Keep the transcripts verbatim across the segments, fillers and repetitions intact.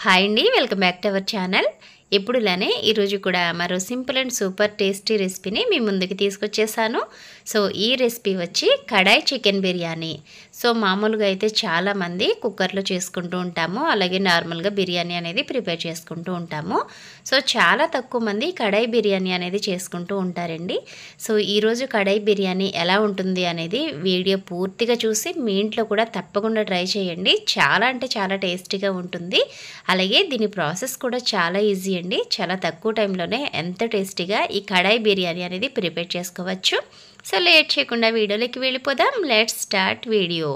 Hi అండి, welcome back to our channel. ఎప్పుడులానే ఈరోజు కూడా మరో సింపుల్ అండ్ సూపర్ టేస్టీ రెసిపీని మీ ముందుకు తీసుకొచ్చేసాను. సో ఈ రెసిపీ వచ్చి కడాయి చికెన్ బిర్యానీ. సో మామూలుగా అయితే చాలామంది కుక్కర్లో చేసుకుంటూ ఉంటాము, అలాగే నార్మల్గా బిర్యానీ అనేది ప్రిపేర్ చేసుకుంటూ ఉంటాము. సో చాలా తక్కువ మంది కడాయి బిర్యానీ అనేది చేసుకుంటూ ఉంటారండి. సో ఈరోజు కడాయి బిర్యానీ ఎలా ఉంటుంది అనేది వీడియో పూర్తిగా చూసి మీ ఇంట్లో కూడా తప్పకుండా ట్రై చేయండి. చాలా అంటే చాలా టేస్టీగా ఉంటుంది. అలాగే దీని ప్రాసెస్ కూడా చాలా ఈజీ అండి. చాలా తక్కువ టైంలోనే ఎంత టేస్టీగా ఈ కడాయి బిర్యానీ అనేది ప్రిపేర్ చేసుకోవచ్చు. సో లేట్ చేయకుండా వీడియోలోకి వెళ్ళిపోదాం. Let's start video.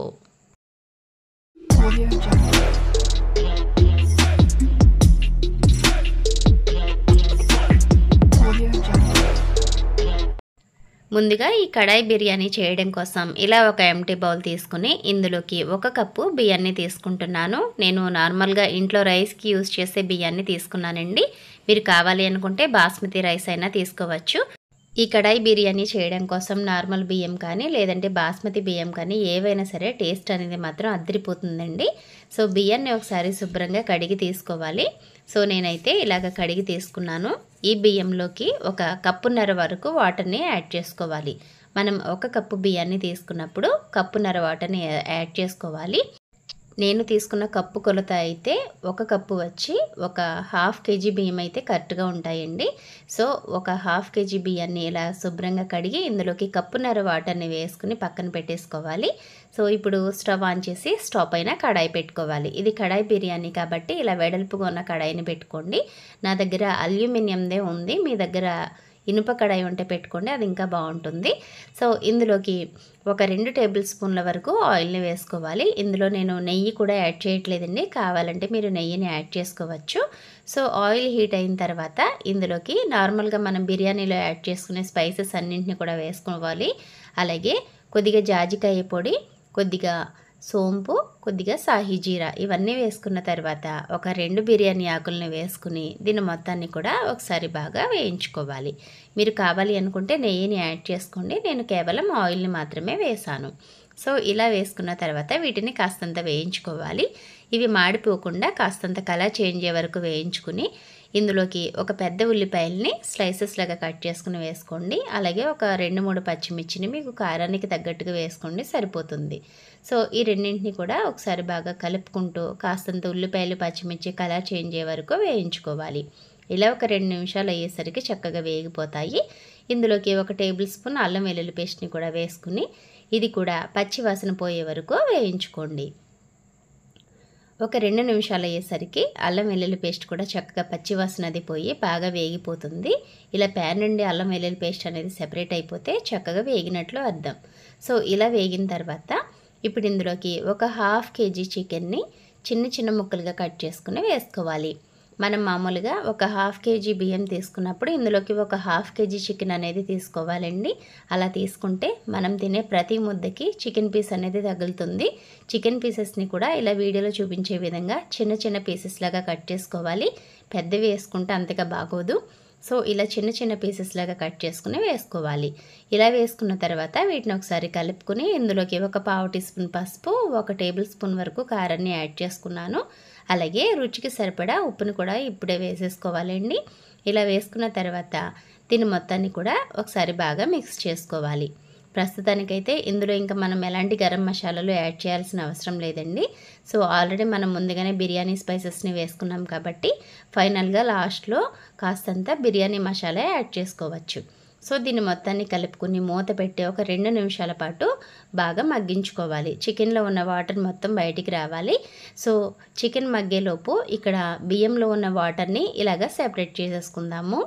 ముందుగా ఈ కడాయి బిర్యానీ చేయడం కోసం ఇలా ఒక ఎంటీ బౌల్ తీసుకుని ఇందులోకి ఒక కప్పు బియ్యాన్ని తీసుకుంటున్నాను. నేను నార్మల్గా ఇంట్లో రైస్కి యూజ్ చేసే బియ్యాన్ని తీసుకున్నానండి. మీరు కావాలి అనుకుంటే బాస్మతి రైస్ అయినా తీసుకోవచ్చు. ఈ కడాయి బిర్యానీ చేయడం కోసం నార్మల్ బియ్యం కానీ లేదంటే బాస్మతి బియ్యం కానీ ఏవైనా సరే టేస్ట్ అనేది మాత్రం అద్దరిపోతుందండి. సో బియ్యాన్ని ఒకసారి శుభ్రంగా కడిగి తీసుకోవాలి. సో నేనైతే ఇలాగ కడిగి తీసుకున్నాను. ఈ బియ్యంలోకి ఒక కప్పున్నర వరకు వాటర్ని యాడ్ చేసుకోవాలి. మనం ఒక కప్పు బియ్యాన్ని తీసుకున్నప్పుడు కప్పున్నర వాటర్ని యాడ్ చేసుకోవాలి. నేను తీసుకున్న కప్పు కొలత అయితే ఒక కప్పు వచ్చి ఒక హాఫ్ కేజీ బియ్యం అయితే కరెక్ట్గా ఉంటాయండి. సో ఒక హాఫ్ కేజీ బియ్యాన్ని ఇలా శుభ్రంగా కడిగి ఇందులోకి కప్పున్నర వాటర్ని వేసుకుని పక్కన పెట్టేసుకోవాలి. సో ఇప్పుడు స్టవ్ ఆన్ చేసి స్టవ్ పైన కడాయి పెట్టుకోవాలి. ఇది కడాయి బిర్యానీ కాబట్టి ఇలా వెడల్పుగా ఉన్న కడాయిని పెట్టుకోండి. నా దగ్గర అల్యూమినియందే ఉంది, మీ దగ్గర ఇనుప కడాయి ఉంటే పెట్టుకోండి, అది ఇంకా బాగుంటుంది. సో ఇందులోకి ఒక రెండు టేబుల్ స్పూన్ల వరకు ఆయిల్ని వేసుకోవాలి. ఇందులో నేను నెయ్యి కూడా యాడ్ చేయట్లేదండి, కావాలంటే మీరు నెయ్యిని యాడ్ చేసుకోవచ్చు. సో ఆయిల్ హీట్ అయిన తర్వాత ఇందులోకి నార్మల్గా మనం బిర్యానీలో యాడ్ చేసుకునే స్పైసెస్ అన్నింటినీ కూడా వేసుకోవాలి. అలాగే కొద్దిగా జాజికాయ పొడి, కొద్దిగా సోంపు, కొద్దిగా సాహీ జీరా ఇవన్నీ వేసుకున్న తర్వాత ఒక రెండు బిర్యానీ ఆకుల్ని వేసుకుని దీని మొత్తాన్ని కూడా ఒకసారి బాగా వేయించుకోవాలి. మీరు కావాలి అనుకుంటే నెయ్యిని యాడ్ చేసుకోండి, నేను కేవలం ఆయిల్ని మాత్రమే వేసాను. సో ఇలా వేసుకున్న తర్వాత వీటిని కాస్తంత వేయించుకోవాలి. ఇవి మాడిపోకుండా కాస్తంత కలర్ చేంజ్ అయ్యే వరకు వేయించుకుని ఇందులోకి ఒక పెద్ద ఉల్లిపాయల్ని స్లైసెస్ లాగా కట్ చేసుకుని వేసుకోండి. అలాగే ఒక రెండు మూడు పచ్చిమిర్చిని మీకు కారానికి తగ్గట్టుగా వేసుకోండి, సరిపోతుంది. సో ఈ రెండింటిని కూడా ఒకసారి బాగా కలుపుకుంటూ కాస్తంత ఉల్లిపాయలు పచ్చిమిర్చి కలర్ చేంజ్ అయ్యే వరకు వేయించుకోవాలి. ఇలా ఒక రెండు నిమిషాలు అయ్యేసరికి చక్కగా వేగిపోతాయి. ఇందులోకి ఒక టేబుల్ స్పూన్ అల్లం వెల్లుల్లి పేస్ట్ని కూడా వేసుకుని ఇది కూడా పచ్చి వాసన పోయే వరకు వేయించుకోండి. ఒక రెండు నిమిషాలు అయ్యేసరికి అల్లం వెల్లుల్లి పేస్ట్ కూడా చక్కగా పచ్చివాసన అది పోయి బాగా వేగిపోతుంది. ఇలా ప్యాన్ నుండి అల్లం వెల్లుల్లి పేస్ట్ అనేది సెపరేట్ అయిపోతే చక్కగా వేగినట్లు అర్థం. సో ఇలా వేగిన తర్వాత ఇప్పుడు ఇందులోకి ఒక హాఫ్ కేజీ చికెన్ని చిన్న చిన్న ముక్కలుగా కట్ చేసుకుని వేసుకోవాలి. మనం మామూలుగా ఒక హాఫ్ కేజీ బియ్యం తీసుకున్నప్పుడు ఇందులోకి ఒక హాఫ్ కేజీ చికెన్ అనేది తీసుకోవాలండి. అలా తీసుకుంటే మనం తినే ప్రతి ముద్దకి చికెన్ పీస్ అనేది తగులుతుంది. చికెన్ పీసెస్ని కూడా ఇలా వీడియోలో చూపించే విధంగా చిన్న చిన్న పీసెస్ లాగా కట్ చేసుకోవాలి. పెద్దవి వేసుకుంటే అంతగా బాగోదు. సో ఇలా చిన్న చిన్న పీసెస్ లాగా కట్ చేసుకుని వేసుకోవాలి. ఇలా వేసుకున్న తర్వాత వీటిని ఒకసారి కలుపుకుని ఇందులోకి ఒక పావు టీ స్పూన్ పసుపు, ఒక టేబుల్ స్పూన్ వరకు కారాన్ని యాడ్ చేసుకున్నాను. అలాగే రుచికి సరిపడా ఉప్పుని కూడా ఇప్పుడే వేసేసుకోవాలండి. ఇలా వేసుకున్న తర్వాత దీని మొత్తాన్ని కూడా ఒకసారి బాగా మిక్స్ చేసుకోవాలి. ప్రస్తుతానికైతే ఇందులో ఇంకా మనం ఎలాంటి గరం మసాలాలు యాడ్ చేయాల్సిన అవసరం లేదండి. సో ఆల్రెడీ మనం ముందుగానే బిర్యానీ స్పైసెస్ని వేసుకున్నాం కాబట్టి ఫైనల్గా లాస్ట్లో కాస్తంత బిర్యానీ మసాలా యాడ్ చేసుకోవచ్చు. సో దీన్ని మొత్తాన్ని కలుపుకుని మూత పెట్టి ఒక రెండు నిమిషాల పాటు బాగా మగ్గించుకోవాలి. చికెన్లో ఉన్న వాటర్ మొత్తం బయటికి రావాలి. సో చికెన్ మగ్గేలోపు ఇక్కడ బియ్యంలో ఉన్న వాటర్ని ఇలాగా సెపరేట్ చేసేసుకుందాము.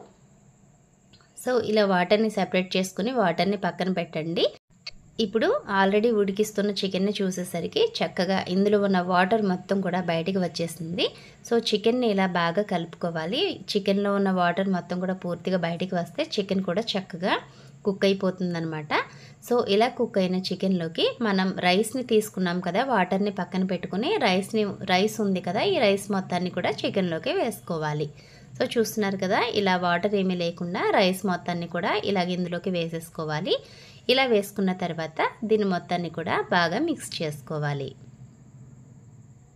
సో ఇలా వాటర్ని సెపరేట్ చేసుకుని వాటర్ని పక్కన పెట్టండి. ఇప్పుడు ఆల్రెడీ ఉడికిస్తున్న చికెన్ని చూసేసరికి చక్కగా ఇందులో ఉన్న వాటర్ మొత్తం కూడా బయటికి వచ్చేసింది. సో చికెన్ని ఇలా బాగా కలుపుకోవాలి. చికెన్లో ఉన్న వాటర్ మొత్తం కూడా పూర్తిగా బయటికి వస్తే చికెన్ కూడా చక్కగా కుక్ అయిపోతుందన్నమాట. సో ఇలా కుక్ అయిన చికెన్లోకి మనం రైస్ని తీసుకున్నాం కదా, వాటర్ని పక్కన పెట్టుకుని రైస్ని రైస్ ఉంది కదా, ఈ రైస్ మొత్తాన్ని కూడా చికెన్లోకి వేసుకోవాలి. సో చూస్తున్నారు కదా, ఇలా వాటర్ ఏమీ లేకుండా రైస్ మొత్తాన్ని కూడా ఇలాగ ఇందులోకి వేసేసుకోవాలి. ఇలా వేసుకున్న తర్వాత దీని మొత్తాన్ని కూడా బాగా మిక్స్ చేసుకోవాలి.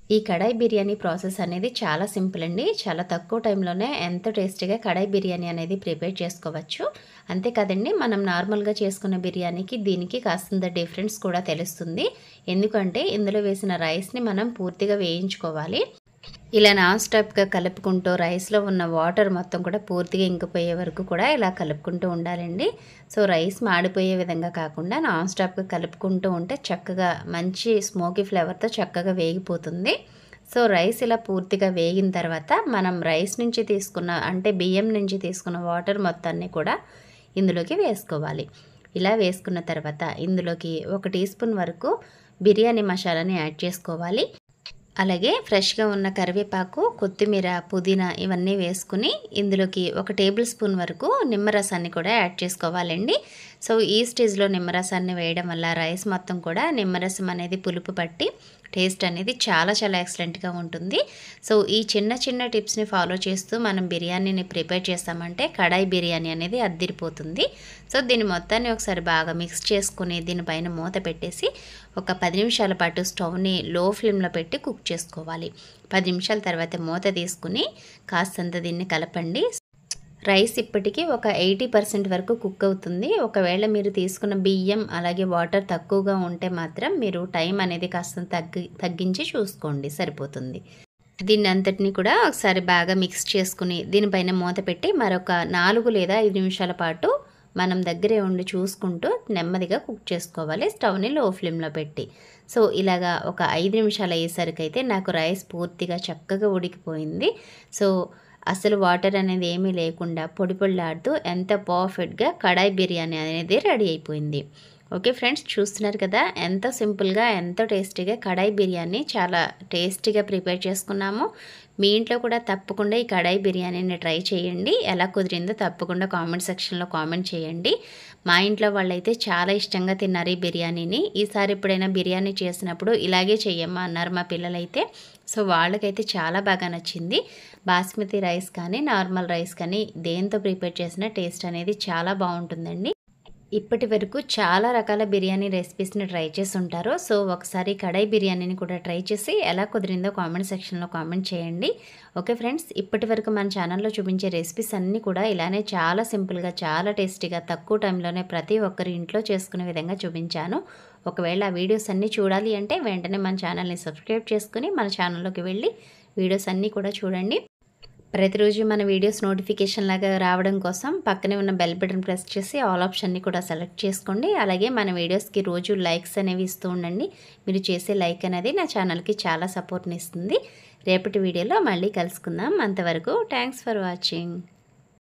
ఈ కడాయి బిర్యానీ ప్రాసెస్ అనేది చాలా సింపుల్ అండి. చాలా తక్కువ టైంలోనే ఎంతో టేస్టీగా కడాయి బిర్యానీ అనేది ప్రిపేర్ చేసుకోవచ్చు. అంతే కదండి, మనం నార్మల్గా చేసుకున్న బిర్యానీకి దీనికి కాస్తంత డిఫరెన్స్ కూడా తెలుస్తుంది. ఎందుకంటే ఇందులో వేసిన రైస్ని మనం పూర్తిగా వేయించుకోవాలి. ఇలా నాన్ స్టాప్గా కలుపుకుంటూ రైస్లో ఉన్న వాటర్ మొత్తం కూడా పూర్తిగా ఇంకిపోయే వరకు కూడా ఇలా కలుపుకుంటూ ఉండాలండి. సో రైస్ మాడిపోయే విధంగా కాకుండా నాన్ స్టాప్గా కలుపుకుంటూ ఉంటే చక్కగా మంచి స్మోకీ ఫ్లేవర్తో చక్కగా వేగిపోతుంది. సో రైస్ ఇలా పూర్తిగా వేగిన తర్వాత మనం రైస్ నుంచి తీసుకున్న అంటే బియ్యం నుంచి తీసుకున్న వాటర్ మొత్తాన్ని కూడా ఇందులోకి వేసుకోవాలి. ఇలా వేసుకున్న తర్వాత ఇందులోకి ఒక టీ స్పూన్ వరకు బిర్యానీ మసాలాని యాడ్ చేసుకోవాలి. అలాగే ఫ్రెష్గా ఉన్న కరివేపాకు, కొత్తిమీర, పుదీనా ఇవన్నీ వేసుకుని ఇందులోకి ఒక టేబుల్ స్పూన్ వరకు నిమ్మరసాన్ని కూడా యాడ్ చేసుకోవాలండి. సో ఈ స్టేజ్లో నిమ్మరసాన్ని వేయడం వల్ల రైస్ మొత్తం కూడా నిమ్మరసం అనేది పులుపు పట్టి టేస్ట్ అనేది చాలా చాలా ఎక్సలెంట్గా ఉంటుంది. సో ఈ చిన్న చిన్న టిప్స్ని ఫాలో చేస్తూ మనం బిర్యానీని ప్రిపేర్ చేస్తామంటే కడాయి బిర్యానీ అనేది అద్దిరిపోతుంది. సో దీన్ని మొత్తాన్ని ఒకసారి బాగా మిక్స్ చేసుకుని దీనిపైన మూత పెట్టేసి ఒక పది నిమిషాల పాటు స్టవ్ని లో ఫ్లేమ్లో పెట్టి కుక్ చేసుకోవాలి. పది నిమిషాల తర్వాత మూత తీసుకుని కాస్తంత దీన్ని కలపండి. రైస్ ఇప్పటికీ ఒక ఎయిటీ పర్సెంట్ వరకు కుక్ అవుతుంది. ఒకవేళ మీరు తీసుకున్న బియ్యం అలాగే వాటర్ తక్కువగా ఉంటే మాత్రం మీరు టైం అనేది కాస్త తగ్గి తగ్గించి చూసుకోండి, సరిపోతుంది. దీన్ని అంతటిని కూడా ఒకసారి బాగా మిక్స్ చేసుకుని దీనిపైన మూత పెట్టి మరొక నాలుగు లేదా ఐదు నిమిషాల పాటు మనం దగ్గరే ఉండి చూసుకుంటూ నెమ్మదిగా కుక్ చేసుకోవాలి, స్టవ్ని లో ఫ్లేమ్లో పెట్టి. సో ఇలాగా ఒక ఐదు నిమిషాలు అయ్యేసరికి అయితే నాకు రైస్ పూర్తిగా చక్కగా ఉడికిపోయింది. సో అసలు వాటర్ అనేది ఏమీ లేకుండా పొడి పొడిలాడుతూ ఎంత పర్ఫెక్ట్గా కడాయి బిర్యానీ అనేది రెడీ అయిపోయింది. ఓకే ఫ్రెండ్స్, చూస్తున్నారు కదా ఎంత సింపుల్గా ఎంతో టేస్టీగా కడాయి బిర్యానీ చాలా టేస్టీగా ప్రిపేర్ చేసుకున్నాము. మీ ఇంట్లో కూడా తప్పకుండా ఈ కడాయి బిర్యానీని ట్రై చేయండి. ఎలా కుదిరిందో తప్పకుండా కామెంట్ సెక్షన్లో కామెంట్ చేయండి. మా ఇంట్లో వాళ్ళైతే చాలా ఇష్టంగా తిన్నారు ఈ బిర్యానీని. ఈసారి ఎప్పుడైనా బిర్యానీ చేసినప్పుడు ఇలాగే చెయ్యమ్మా అన్నారు మా పిల్లలైతే. సో వాళ్ళకైతే చాలా బాగా నచ్చింది. బాస్మతి రైస్ కానీ నార్మల్ రైస్ కానీ దేంతో ప్రిపేర్ చేసిన టేస్ట్ అనేది చాలా బాగుంటుందండి. ఇప్పటి వరకు చాలా రకాల బిర్యానీ రెసిపీస్ని ట్రై చేసి ఉంటారు. సో ఒకసారి కడాయి బిర్యానీని కూడా ట్రై చేసి ఎలా కుదిరిందో కామెంట్ సెక్షన్లో కామెంట్ చేయండి. ఓకే ఫ్రెండ్స్, ఇప్పటి వరకు మన ఛానల్లో చూపించే రెసిపీస్ అన్నీ కూడా ఇలానే చాలా సింపుల్గా చాలా టేస్టీగా తక్కువ టైంలోనే ప్రతి ఒక్కరి ఇంట్లో చేసుకునే విధంగా చూపించాను. ఒకవేళ ఆ వీడియోస్ అన్నీ చూడాలి అంటే వెంటనే మన ఛానల్ని సబ్స్క్రైబ్ చేసుకుని మన ఛానల్లోకి వెళ్ళి వీడియోస్ అన్నీ కూడా చూడండి. ప్రతిరోజు మన వీడియోస్ నోటిఫికేషన్ లాగా రావడం కోసం పక్కనే ఉన్న బెల్ బటన్ ప్రెస్ చేసి ఆల్ ఆప్షన్ని కూడా సెలెక్ట్ చేసుకోండి. అలాగే మన వీడియోస్కి రోజు లైక్స్ అనేవి ఇస్తూ ఉండండి. మీరు చేసే లైక్ అనేది నా ఛానల్కి చాలా సపోర్ట్ని ఇస్తుంది. రేపటి వీడియోలో మళ్ళీ కలుసుకుందాం. అంతవరకు థ్యాంక్స్ ఫర్ వాచింగ్.